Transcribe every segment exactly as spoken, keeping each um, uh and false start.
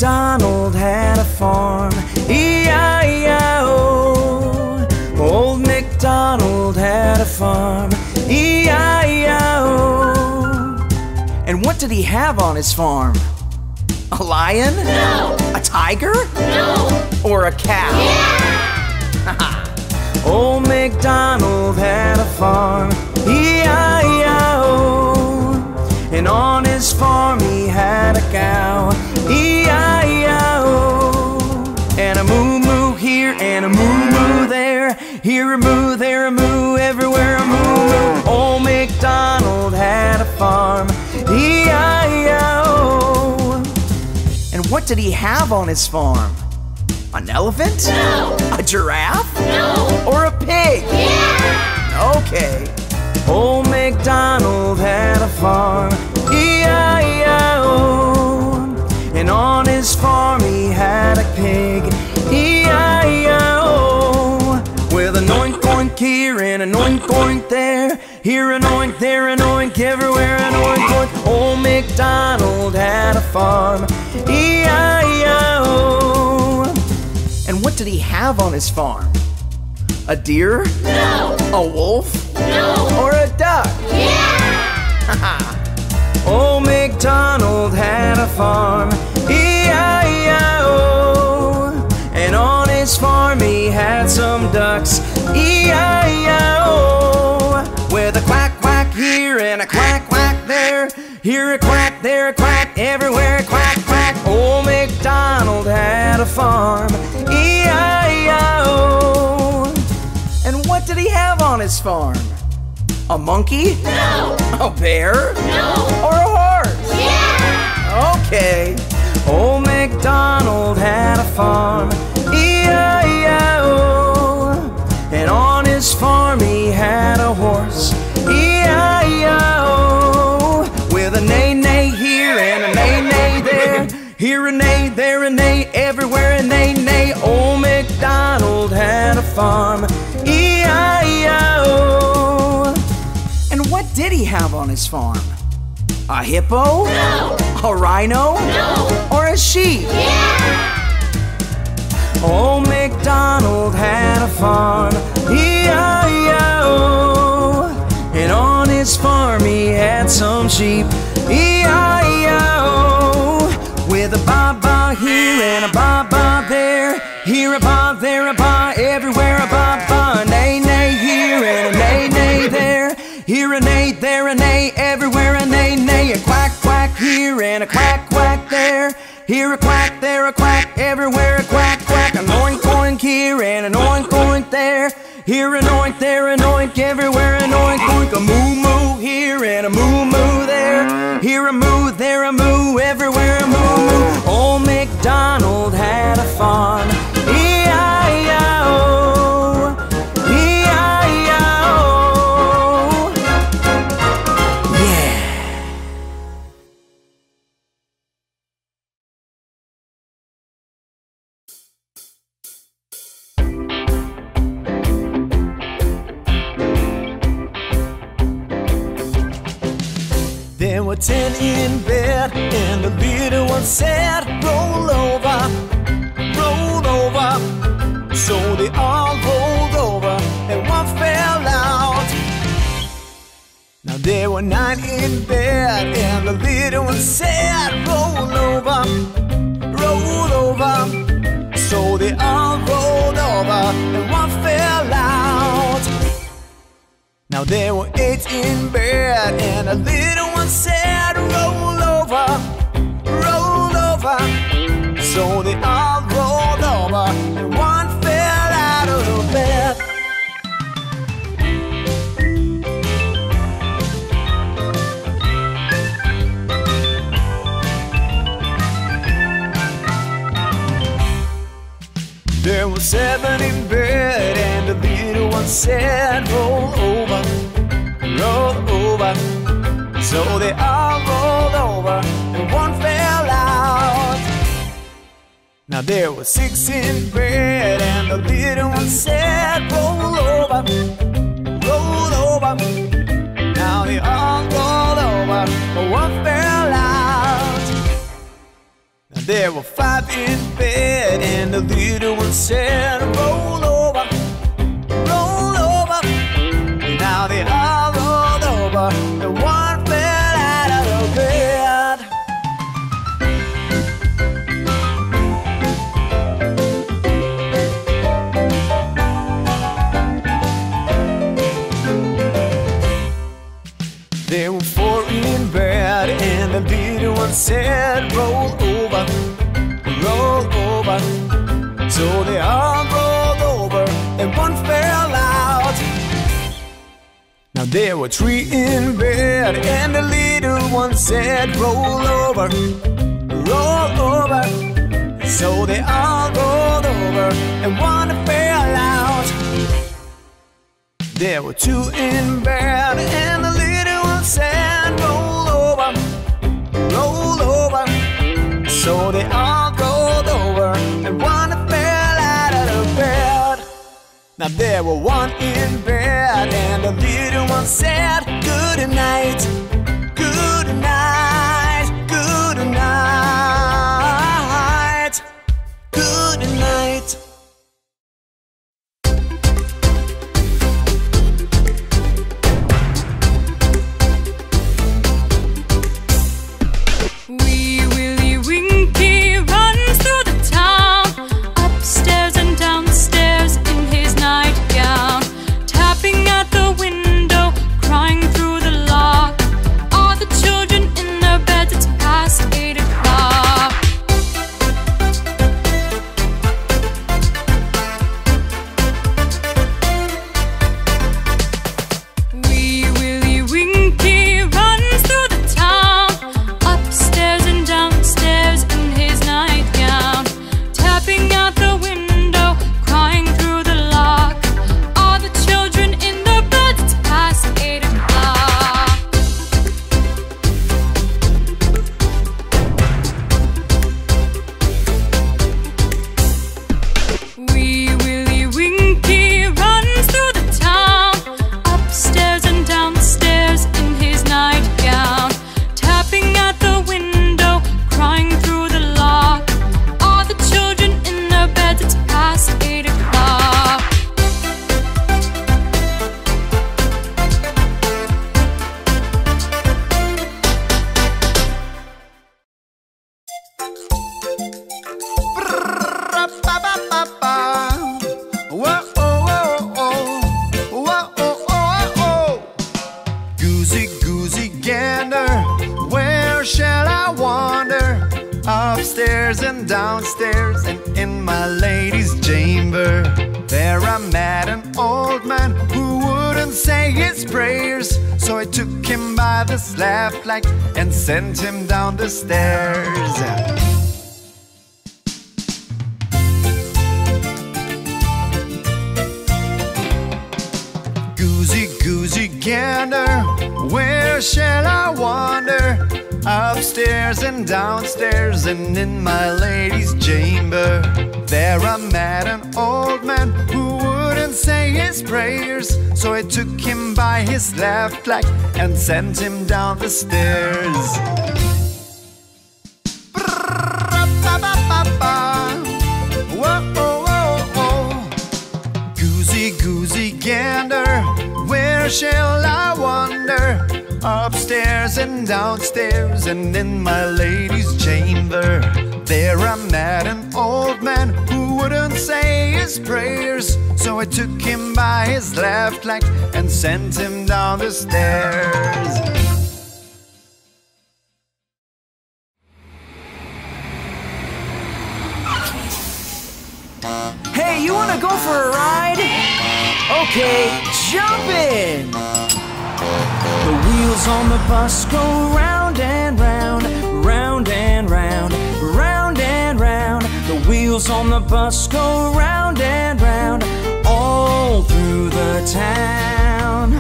MacDonald had a farm, E I I O. Old MacDonald had a farm, E I I O. And what did he have on his farm? A lion? No. A tiger? No. Or a cow? Yeah. Old MacDonald had a farm, E I I O. And on his farm he had a cow, E I I O. And a moo-moo here and a moo-moo there, here a moo, there a moo, everywhere a moo-moo. Old MacDonald had a farm, E I I O. And what did he have on his farm? An elephant? No. A giraffe? No. Or a pig? Yeah. Okay. Old MacDonald had a farm, E I I O. And on his farm he had a pig, E I I O. With an oink oink here and an oink oink there, here an oink, there an oink, everywhere an oink oink. Old MacDonald had a farm, E I I O. And what did he have on his farm? A deer? No. A wolf? No. Or a duck? Yeah. Old MacDonald had a farm, E I I O. And on his farm he had some ducks, E I I O. With a quack quack here and a quack quack there, here a quack, there a quack, everywhere a quack quack. Old MacDonald had a farm, E I I O. And what did he have on his farm? A monkey? No. A bear? No. Or a horse? Yeah. Okay. Old MacDonald had a farm, E I I O. And on his farm he had a horse, E I I O. With a neigh-neigh here and a neigh-neigh there, here a neigh, there a neigh, everywhere a neigh-neigh. Old MacDonald had a farm, E I I O. And what did he have on his farm? A hippo? No. A rhino? No. Or a sheep? Yeah. Old MacDonald had a farm, E I I O. And on his farm he had some sheep, E I I O. With a ba-ba here and a ba-ba there, here a ba, there a ba, everywhere a ba-ba. Neigh-neigh here and a neigh-neigh there, here a neigh, there a neigh, everywhere a neigh-neigh. A quack quack here and a quack quack there, here a quack, there a quack, everywhere a quack quack. An oink oink here and an oink oink there, here an oink, there an oink, everywhere an oink oink. A moo moo here and a moo moo there, here a moo, there a moo, everywhere a moo moo. Old MacDonald had a farm, E I I O, E I I O. Yeah. There were ten in bed, and the little one said, roll over, roll over. So they all rolled over, and one fell out. Now there were nine in bed, and the little one said, roll over, roll over. So they all rolled over, and one fell out. Now there were eight in bed, and a little one said, roll over, roll over. So they all rolled over, and one fell out of the bed. There were seven in bed, and the little one said, roll over, roll over. So they all rolled over, and one fell out. Now there were six in bed, and the little one said, roll over, roll over. Now they all rolled over, but one fell out. There were five in bed, and the little one said, roll over, roll over. Now they all rolled over, and one fell out of the bed. There were four in bed, and the little one said, roll over, roll over. So they all rolled over, and one fell out. Now there were three in bed, and the little one said, roll over, roll over. So they all rolled over, and one fell out. There were two in bed, and the little one said, roll over, roll over. So they all rolled over, and one fell out of the bed. Now there were one in bed, and the little one said, good night, good night, good night, good night. Wee Willie Winky runs through the town, upstairs and downstairs in his nightgown, tapping at the window, crying through the lock. All the children in their beds, it's past eight o'clock. Wee Willie Winky runs through the town, upstairs and downstairs in his nightgown, tapping at the window, crying through the lock. All the children in their beds, it's past eight o'clock. Wee Willie Winky runs through the town, upstairs and downstairs in his nightgown, tapping at the window, crying through the lock. All the children in their beds, it's past eight o'clock. Goosey, goosey gander, where shall I wander? Upstairs and downstairs and in my lady's chamber. There I met an old man who wouldn't say his prayers, so I took him by the left leg and sent him down the stairs. Goosey, goosey gander, where shall I wander? Upstairs and downstairs and in my lady's chamber. There I met an old man who wouldn't say his prayers, so I took him by his left leg and sent him down the stairs. Goosey, goosey gander, where shall I wander? Upstairs and downstairs and in my lady's chamber. There I met an old man who wouldn't say his prayers, so I took him by his left leg and sent him down the stairs. Hey, you wanna go for a ride? Okay, jump in! The wheels on the bus go round and round, round and round, round and round. The wheels on the bus go round and round, all through the town.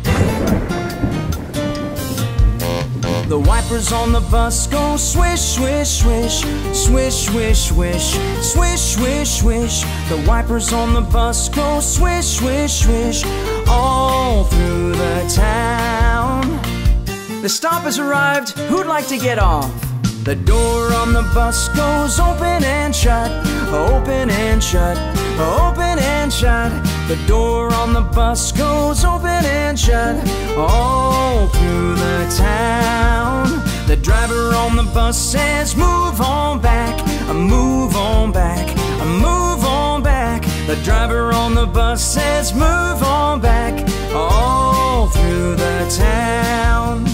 The wipers on the bus go swish, swish, swish, swish, swish, swish, swish, swish, swish. The wipers on the bus go swish, swish, swish, all through the town. The stop has arrived. Who'd like to get off? The door on the bus goes open and shut, open and shut, open and shut. The door on the bus goes open and shut, all through the town. The driver on the bus says, move on back, move on back, move on back. The driver on the bus says, move on back, all through the town.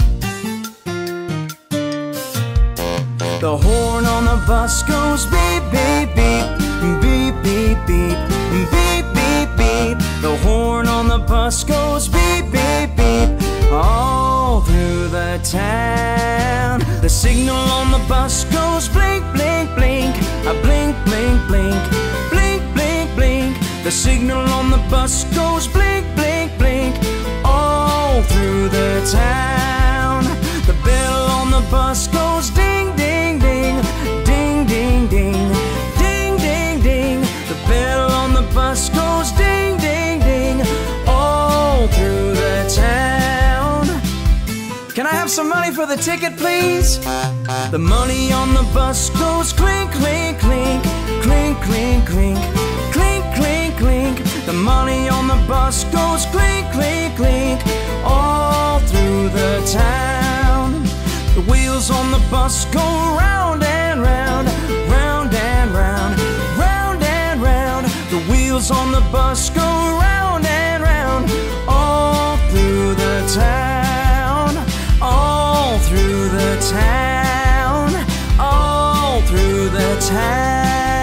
The horn on the bus goes beep, beep, beep, beep, beep, beep, beep, beep, beep. The horn on the bus goes beep, beep, beep, all through the town. The signal on the bus goes blink, blink, blink, a blink, blink, blink, blink, blink, blink. The signal on the bus goes blink, blink, blink, all through the town. The bell on the bus goes ding, ding, ding, ding, ding, ding, ding, ding, ding. The bell on the bus goes ding, ding, ding, all through the town. Can I have some money for the ticket, please? The money on the bus goes clink, clink, clink, clink, clink, clink, clink, clink, clink. The money on the bus goes clink, clink, clink, all through the town. The wheels on the bus go round and round, round and round, round and round. The wheels on the bus go round and round, all through the town, all through the town, all through the town.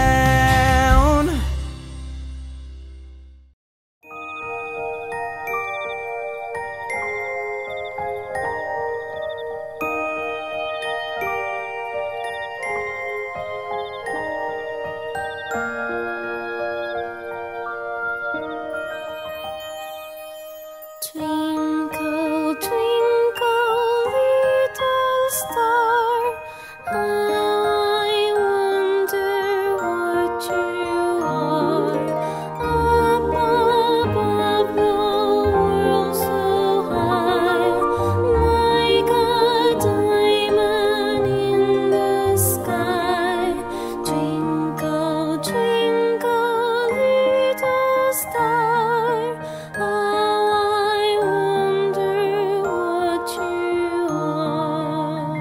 Twinkle, twinkle, little star, I wonder what you are. Up above the world so high, like a diamond in the sky. Twinkle, twinkle, little star, how I wonder what you are.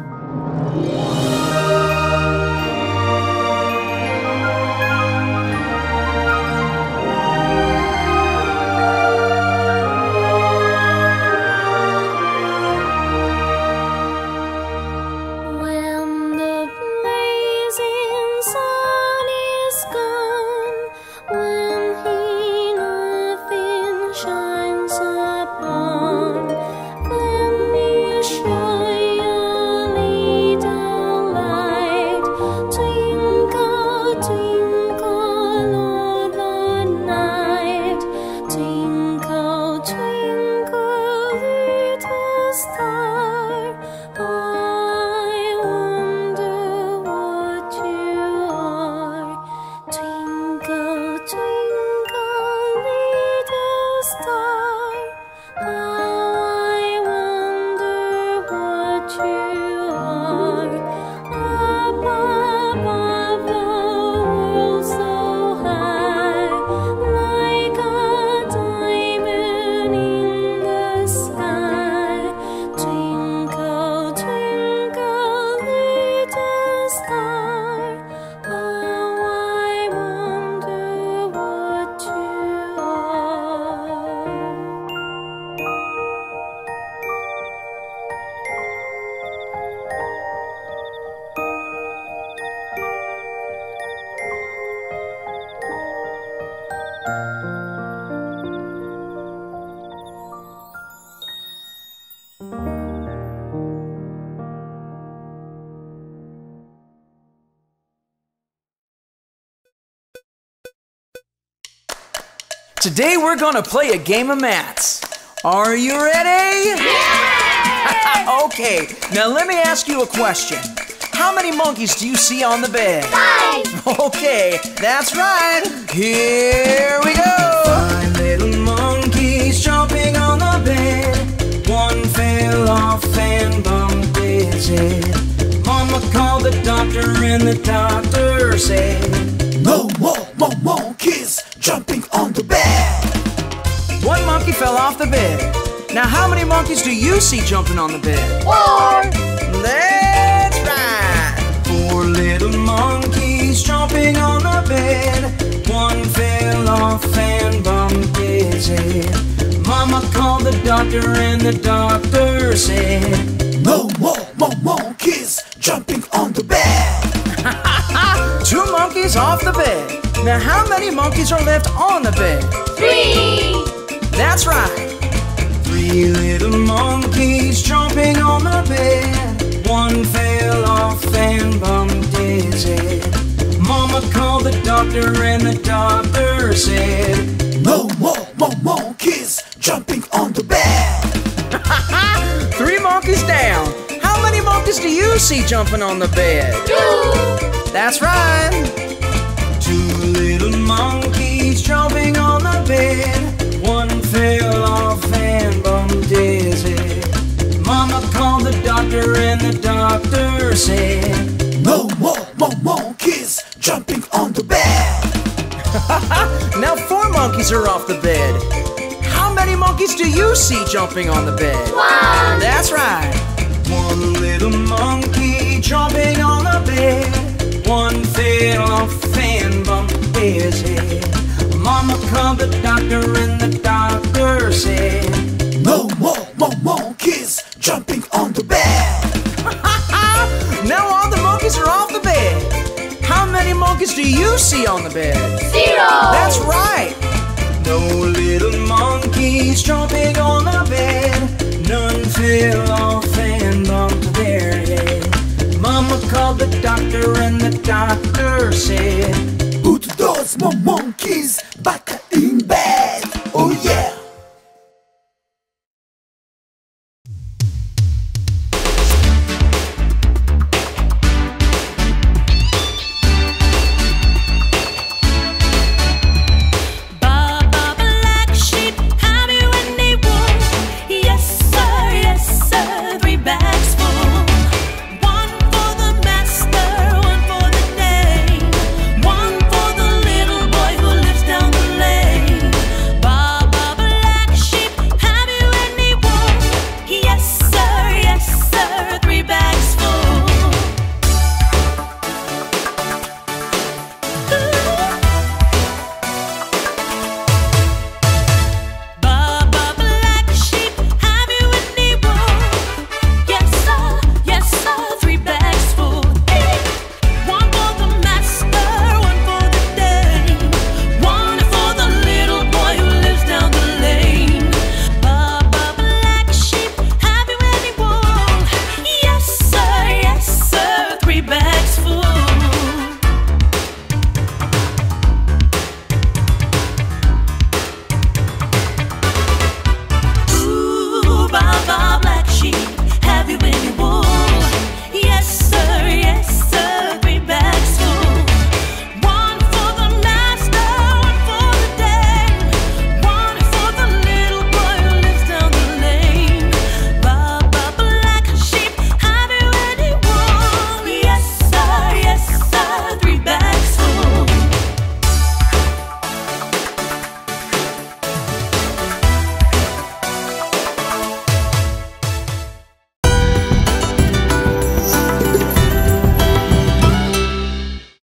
When the blazing sun is gone, when he nothing shines upon, then you show your little light. Twinkle, twinkle all the night. Twinkle, twinkle, little star, I wonder what you are. Twinkle, twinkle, little star, how I wonder what you are. Up above the world so high, like a diamond in the sky. Twinkle, twinkle, little star, how I wonder what you are. Today we're gonna play a game of maths. Are you ready? Yeah! Okay, now let me ask you a question. How many monkeys do you see on the bed? Five. Okay, that's right. Here we go. Five little monkeys jumping on the bed. One fell off and bumped his head. Mama doctor, and the doctor said, no more, more monkeys jumping on the bed. one monkey fell off the bed. Now how many monkeys do you see jumping on the bed? Four. That's right. Four little monkeys jumping on the bed. One fell off and bumped his head. Mama called the doctor, and the doctor said, no more, more monkeys jumping on the bed. two monkeys off the bed. Now how many monkeys are left on the bed? Three. That's right. Three little monkeys jumping on the bed. One fell off and bumped his head. Mama called the doctor, and the doctor said, no more, more monkeys jumping on the bed. three monkeys down. How many monkeys do you see jumping on the bed? Two. That's right. Two little monkeys jumping on the bed. One fell off and bumped his head. Mama called the doctor, and the doctor said, no more, more monkeys jumping on the bed. now four monkeys are off the bed. How many monkeys do you see jumping on the bed? One. That's right. One little monkey jumping on the bed. One fell off and bumped his head. Mama called the doctor, and the doctor said, no more, more monkeys jumping on the bed. now all the monkeys are off the bed. How many monkeys do you see on the bed? Zero. That's right. No little monkeys jumping on the bed. None fell off and bumped their head. Mama called the doctor, and the doctor said, put those more monkeys back in